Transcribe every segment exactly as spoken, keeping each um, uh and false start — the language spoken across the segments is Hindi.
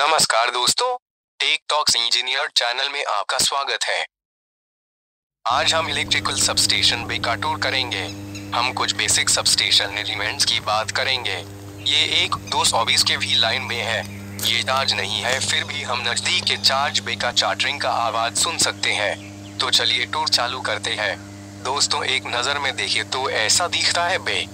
नमस्कार दोस्तों, टेक टॉक्स इंजीनियर चैनल में आपका स्वागत है। आज हम इलेक्ट्रिकल सबस्टेशन बे का टूर करेंगे। हम कुछ बेसिक सबस्टेशन एलिमेंट्स की बात करेंगे। ये एक दो सौ बीस के वी लाइन में है। ये चार्ज नहीं है, फिर भी हम नजदीक के चार्ज बे का चार्टरिंग का आवाज सुन सकते हैं। तो चलिए टूर चालू करते हैं। दोस्तों, एक नजर में देखिए तो ऐसा दिखता है बे।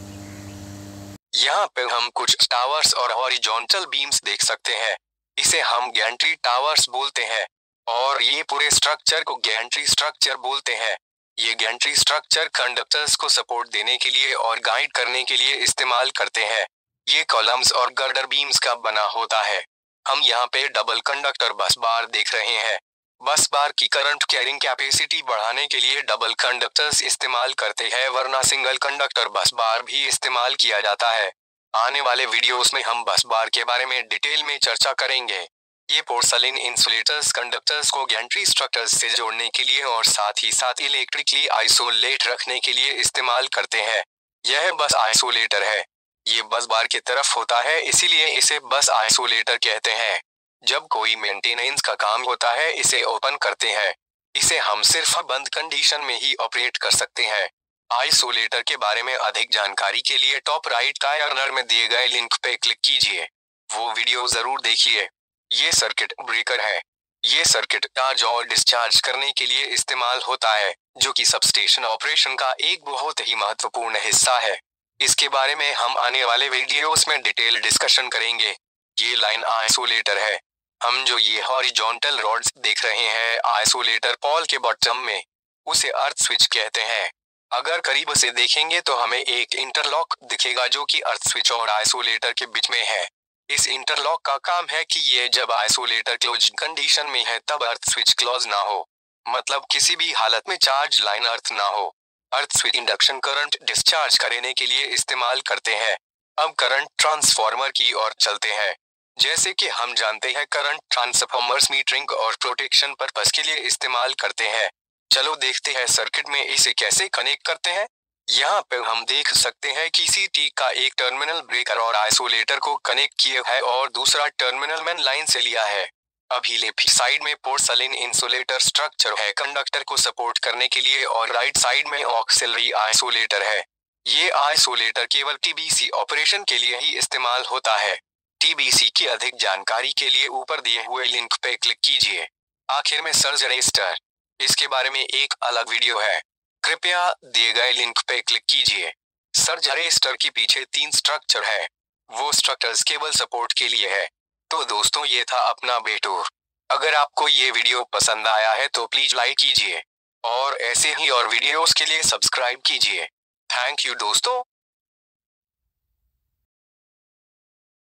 यहाँ पे हम कुछ टावर्स और हॉरिजॉन्टल बीम्स देख सकते हैं। इसे हम गैंट्री टावर्स बोलते हैं और ये पूरे स्ट्रक्चर को गैंट्री स्ट्रक्चर बोलते हैं। ये गैंट्री स्ट्रक्चर कंडक्टर्स को सपोर्ट देने के लिए और गाइड करने के लिए इस्तेमाल करते हैं। ये कॉलम्स और गर्डर बीम्स का बना होता है। हम यहाँ पे डबल कंडक्टर बस बार देख रहे हैं। बस बार की करंट कैरिंग कैपेसिटी बढ़ाने के लिए डबल कंडक्टर्स इस्तेमाल करते हैं, वरना सिंगल कंडक्टर बस बार भी इस्तेमाल किया जाता है। आने वाले वीडियोस में हम बस बार के बारे में डिटेल में चर्चा करेंगे। ये पोर्सलिन इंसुलेटर्स कंडक्टर्स को गैंट्री स्ट्रक्चर्स से जोड़ने के लिए और साथ ही साथ इलेक्ट्रिकली आइसोलेट रखने के लिए इस्तेमाल करते हैं। यह बस आइसोलेटर है। ये बस बार की तरफ होता है, इसीलिए इसे बस आइसोलेटर कहते हैं। जब कोई मेंटेनेंस का काम होता है, इसे ओपन करते हैं। इसे हम सिर्फ बंद कंडीशन में ही ऑपरेट कर सकते हैं। आइसोलेटर के बारे में अधिक जानकारी के लिए टॉप राइट कॉर्नर में दिए गए लिंक पे क्लिक कीजिए। वो वीडियो जरूर देखिए। ये सर्किट ब्रेकर है। ये सर्किट चार्ज और डिस्चार्ज करने के लिए इस्तेमाल होता है, जो कि सबस्टेशन ऑपरेशन का एक बहुत ही महत्वपूर्ण हिस्सा है। इसके बारे में हम आने वाले वीडियोस में डिटेल डिस्कशन करेंगे। ये लाइन आइसोलेटर है। हम जो ये हॉरिजॉन्टल रॉड्स देख रहे हैं आइसोलेटर पॉल के बॉटम में, उसे अर्थ स्विच कहते हैं। अगर करीब से देखेंगे तो हमें एक इंटरलॉक दिखेगा जो कि अर्थ स्विच और आइसोलेटर के बीच में है। इस इंटरलॉक का काम है कि ये जब आइसोलेटर क्लोज कंडीशन में है तब अर्थ स्विच क्लोज ना हो, मतलब किसी भी हालत में चार्ज लाइन अर्थ ना हो। Earth switch induction current discharge करने के लिए इस्तेमाल करते हैं। अब करंट ट्रांसफार्मर की ओर चलते हैं। जैसे कि हम जानते हैं, करंट ट्रांसफार्मर्स मीटरिंग और प्रोटेक्शन पर्पस के लिए इस्तेमाल करते हैं। चलो देखते हैं सर्किट में इसे कैसे कनेक्ट करते हैं। यहाँ पे हम देख सकते हैं कि सीटी का एक टर्मिनल ब्रेकर और आइसोलेटर को कनेक्ट किया है और दूसरा टर्मिनल मेन लाइन से लिया है। अभी लेफ्ट साइड में पोर्सलिन इंसुलेटर स्ट्रक्चर है कंडक्टर को सपोर्ट करने के लिए, और राइट साइड में ऑक्सिलरी आइसोलेटर है। ये आइसोलेटर केवल टीबीसी ऑपरेशन के लिए ही इस्तेमाल होता है। टीबीसी की अधिक जानकारी के लिए ऊपर दिए हुए लिंक पे क्लिक कीजिए। आखिर में सर्ज रजिस्टर, इसके बारे में एक अलग वीडियो है, कृपया दिए गए लिंक पे क्लिक कीजिए। सर्ज रजिस्टर के पीछे तीन स्ट्रक्चर है। वो स्ट्रक्चर्स केबल सपोर्ट के लिए है। तो दोस्तों, ये था अपना बे टूर। अगर आपको ये वीडियो पसंद आया है तो प्लीज लाइक कीजिए और ऐसे ही और वीडियोस के लिए सब्सक्राइब कीजिए। थैंक यू दोस्तों।